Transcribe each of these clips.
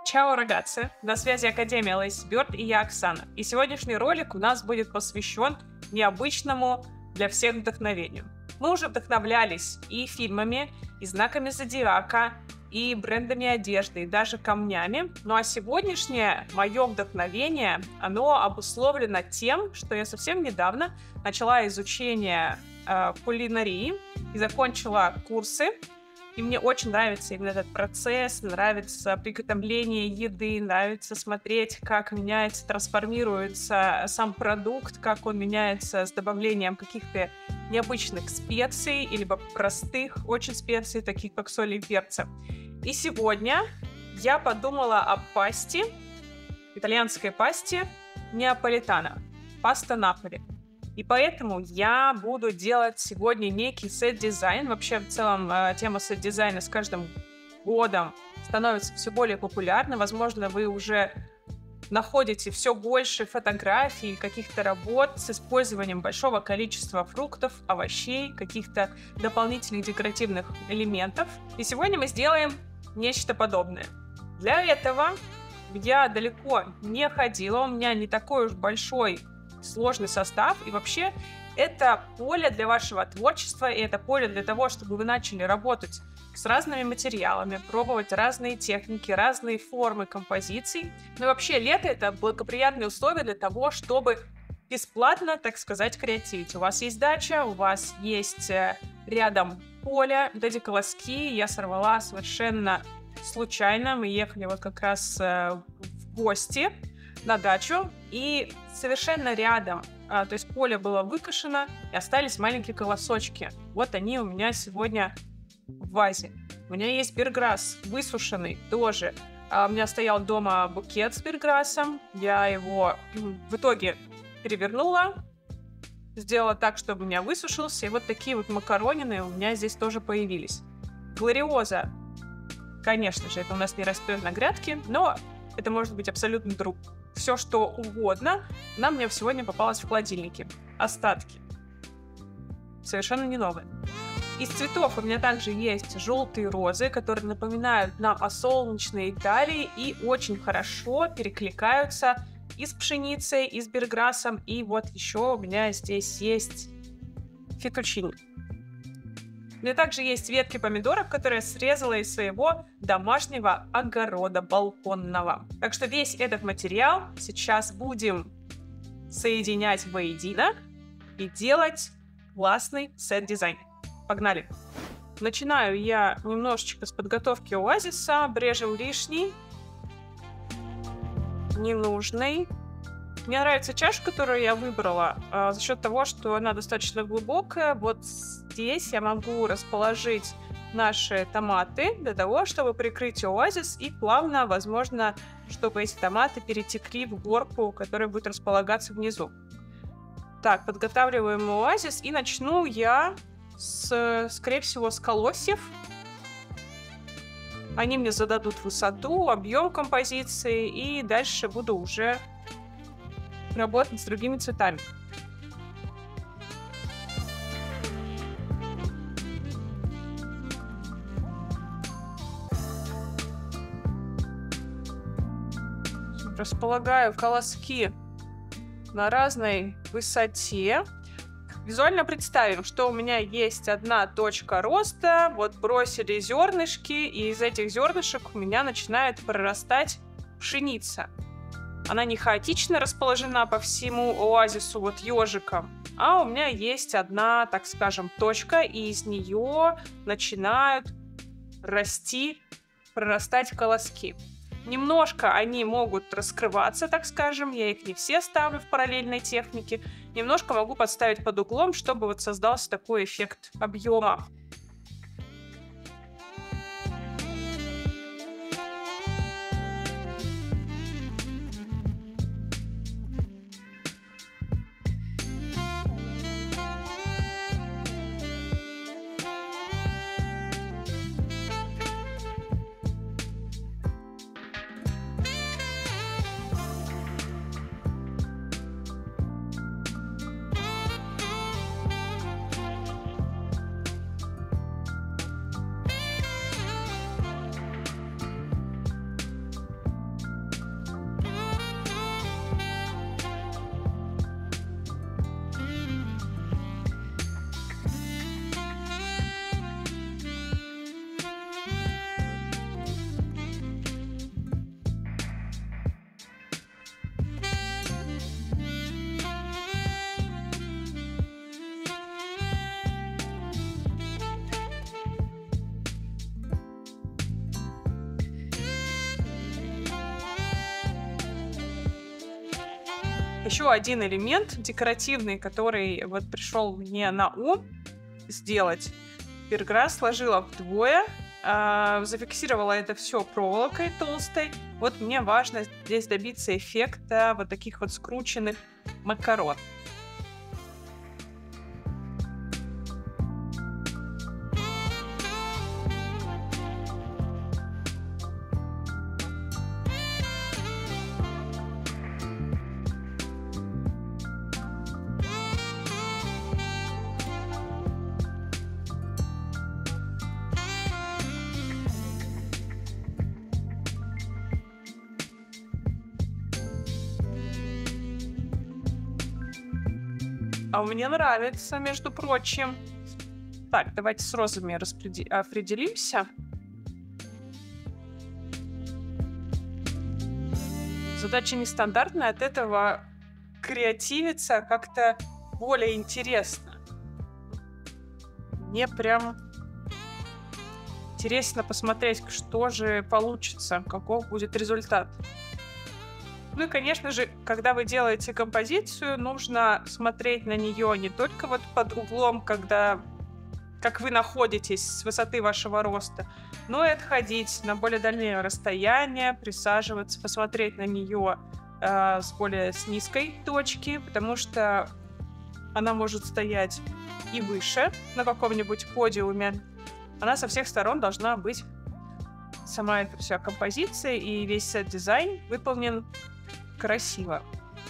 Чао, рагazzi! На связи Академия Лейси Бёрд и я, Оксана. И сегодняшний ролик у нас будет посвящен необычному для всех вдохновению. Мы уже вдохновлялись и фильмами, и знаками зодиака, и брендами одежды, и даже камнями. Ну а сегодняшнее мое вдохновение, оно обусловлено тем, что я совсем недавно начала изучение кулинарии и закончила курсы. И мне очень нравится именно этот процесс, нравится приготовление еды, нравится смотреть, как меняется, трансформируется сам продукт, как он меняется с добавлением каких-то необычных специй, либо простых очень специй, таких как соль и перца. И сегодня я подумала о пасте, итальянской пасте неаполитано, паста Наполи. И поэтому я буду делать сегодня некий сет-дизайн. Вообще, в целом, тема сет-дизайна с каждым годом становится все более популярной. Возможно, вы уже находите все больше фотографий, каких-то работ с использованием большого количества фруктов, овощей, каких-то дополнительных декоративных элементов. И сегодня мы сделаем нечто подобное. Для этого я далеко не ходила, у меня не такой уж большой сложный состав, и вообще это поле для вашего творчества, и это поле для того, чтобы вы начали работать с разными материалами, пробовать разные техники, разные формы композиций. Ну и вообще лето — это благоприятные условия для того, чтобы бесплатно, так сказать, креативить. У вас есть дача, у вас есть рядом поле, вот эти колоски я сорвала совершенно случайно. Мы ехали вот как раз в гости на дачу, и совершенно рядом, то есть поле было выкошено, и остались маленькие колосочки. Вот они у меня сегодня в вазе. У меня есть берграсс высушенный тоже. У меня стоял дома букет с берграссом. Я его в итоге перевернула, сделала так, чтобы у меня высушился, и вот такие вот макаронины у меня здесь тоже появились. Глориоза, конечно же, это у нас не растет на грядке, но это может быть абсолютно все, что угодно. Нам мне сегодня попалось в холодильнике. Остатки. Совершенно не новые. Из цветов у меня также есть желтые розы, которые напоминают нам о солнечной Италии и очень хорошо перекликаются и с пшеницей, и с берграссом. И вот еще у меня здесь есть фетучини. У меня также есть ветки помидоров, которые я срезала из своего домашнего огорода балконного. Так что весь этот материал сейчас будем соединять воедино и делать классный сет-дизайн. Погнали! Начинаю я немножечко с подготовки оазиса. Обрежем лишний, ненужный. Мне нравится чаша, которую я выбрала, за счет того, что она достаточно глубокая. Вот здесь я могу расположить наши томаты для того, чтобы прикрыть оазис и плавно, возможно, чтобы эти томаты перетекли в горку, которая будет располагаться внизу. Так, подготавливаем оазис, и начну я, скорее всего, с колосьев. Они мне зададут высоту, объем композиции, и дальше буду уже работать с другими цветами. Располагаю колоски на разной высоте. Визуально представим, что у меня есть одна точка роста. Вот бросили зернышки, и из этих зернышек у меня начинает прорастать пшеница. Она не хаотично расположена по всему оазису вот ежиком, а у меня есть одна, так скажем, точка, и из нее начинают прорастать колоски. Немножко они могут раскрываться, так скажем, я их не все ставлю в параллельной технике. Немножко могу подставить под углом, чтобы вот создался такой эффект объема. Еще один элемент декоративный, который вот пришел мне на ум сделать. Перграсс сложила вдвое, зафиксировала это все проволокой толстой. Вот мне важно здесь добиться эффекта вот таких вот скрученных макарон. А мне нравится, между прочим. Так, давайте с розами определимся. Задача нестандартная, от этого креативиться как-то более интересно. Мне прям интересно посмотреть, что же получится, каков будет результат. Ну и, конечно же, когда вы делаете композицию, нужно смотреть на нее не только вот под углом, как вы находитесь с высоты вашего роста, но и отходить на более дальние расстояния, присаживаться, посмотреть на нее с низкой точки, потому что она может стоять и выше на каком-нибудь подиуме. Она со всех сторон должна быть, сама эта вся композиция и весь сет-дизайн выполнен красиво.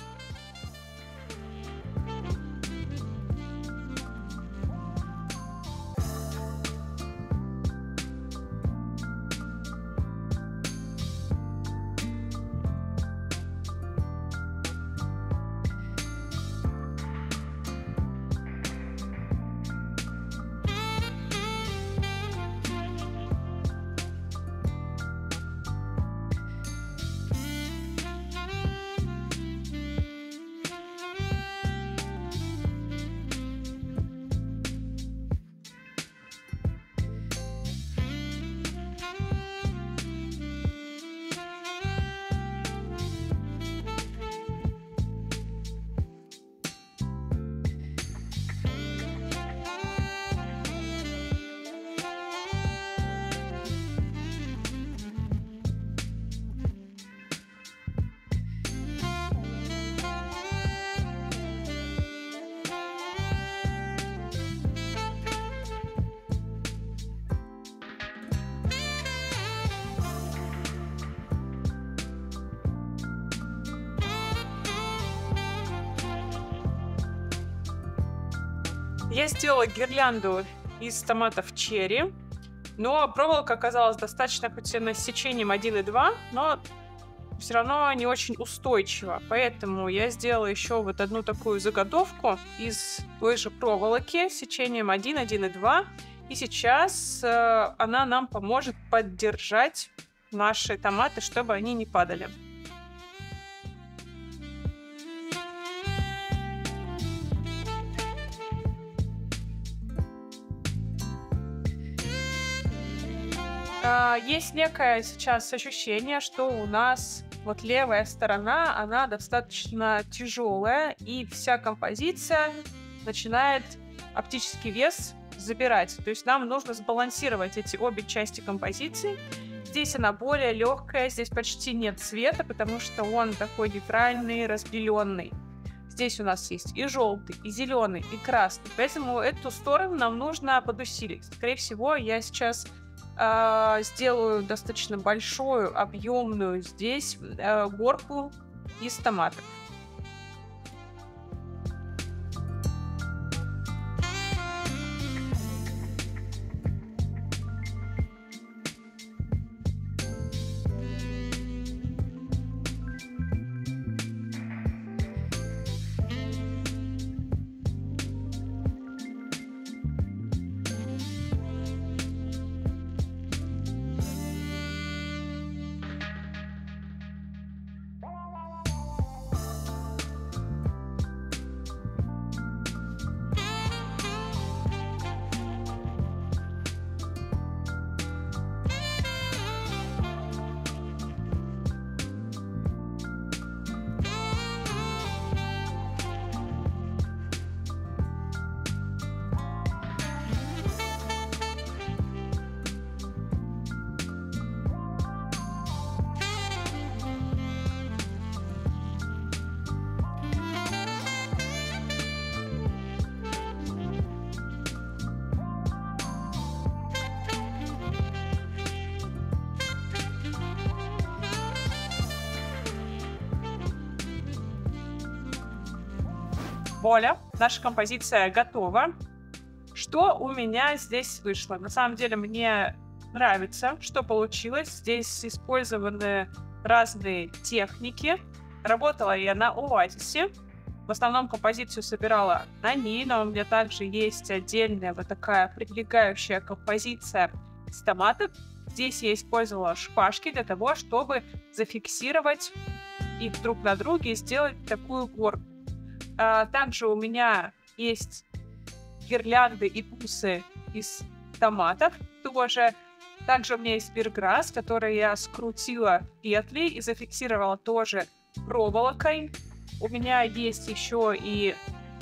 Я сделала гирлянду из томатов черри, но проволока оказалась достаточно, хоть и с сечением 1,2, но все равно не очень устойчива. Поэтому я сделала еще вот одну такую заготовку из той же проволоки с сечением 1,2. И сейчас она нам поможет поддержать наши томаты, чтобы они не падали. Есть некое сейчас ощущение, что у нас вот левая сторона, она достаточно тяжелая, и вся композиция начинает оптический вес забирать. То есть нам нужно сбалансировать эти обе части композиции. Здесь она более легкая, здесь почти нет цвета, потому что он такой нейтральный, разбеленный. Здесь у нас есть и желтый, и зеленый, и красный. Поэтому эту сторону нам нужно подусилить. Скорее всего, я сейчас сделаю достаточно большую, объемную здесь горку из томатов. Вуаля, наша композиция готова. Что у меня здесь вышло? На самом деле мне нравится, что получилось. Здесь использованы разные техники. Работала я на Оазисе. В основном композицию собирала на ней, но у меня также есть отдельная вот такая прилегающая композиция из томатов. Здесь я использовала шпажки для того, чтобы зафиксировать их друг на друге и сделать такую горку. Также у меня есть гирлянды и бусы из томатов тоже. Также у меня есть бирграсс, который я скрутила петли и зафиксировала тоже проволокой. У меня есть еще и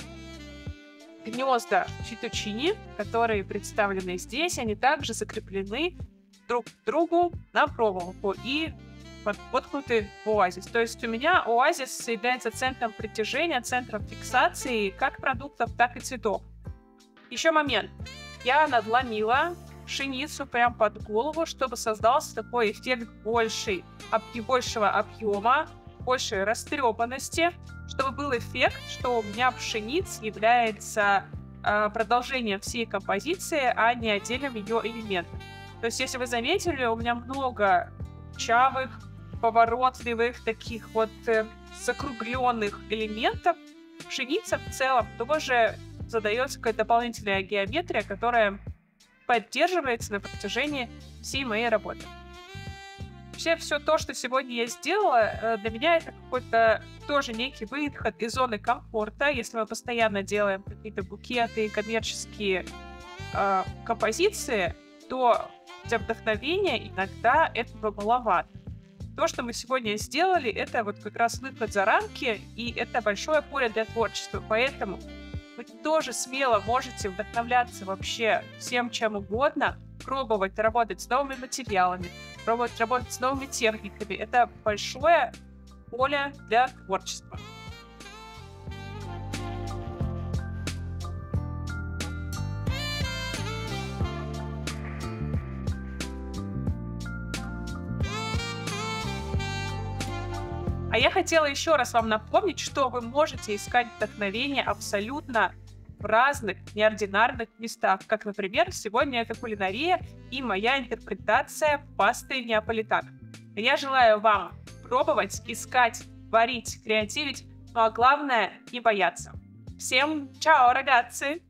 гнезда фетучини, которые представлены здесь. Они также закреплены друг к другу на проволоку и воткнуты в оазис. То есть у меня оазис является центром притяжения, центром фиксации как продуктов, так и цветов. Еще момент. Я надломила пшеницу прям под голову, чтобы создался такой эффект большего объема, большей растрепанности, чтобы был эффект, что у меня пшеница является продолжением всей композиции, а не отдельным ее элементом. То есть, если вы заметили, у меня много чавых, поворотливых, таких вот закругленных элементов. Пшеница в целом тоже задается какая-то дополнительная геометрия, которая поддерживается на протяжении всей моей работы. Вообще, все то, что сегодня я сделала, для меня это какой-то тоже некий выход из зоны комфорта. Если мы постоянно делаем какие-то букеты, коммерческие композиции, то для вдохновения иногда этого маловато. То, что мы сегодня сделали, это вот как раз выход за рамки, и это большое поле для творчества. Поэтому вы тоже смело можете вдохновляться вообще всем чем угодно, пробовать работать с новыми материалами, пробовать работать с новыми техниками. Это большое поле для творчества. А я хотела еще раз вам напомнить, что вы можете искать вдохновение абсолютно в разных неординарных местах. Как, например, сегодня это кулинария и моя интерпретация пасты неаполитано. Я желаю вам пробовать, искать, варить, креативить, ну а главное, не бояться. Всем чао, рагацzi!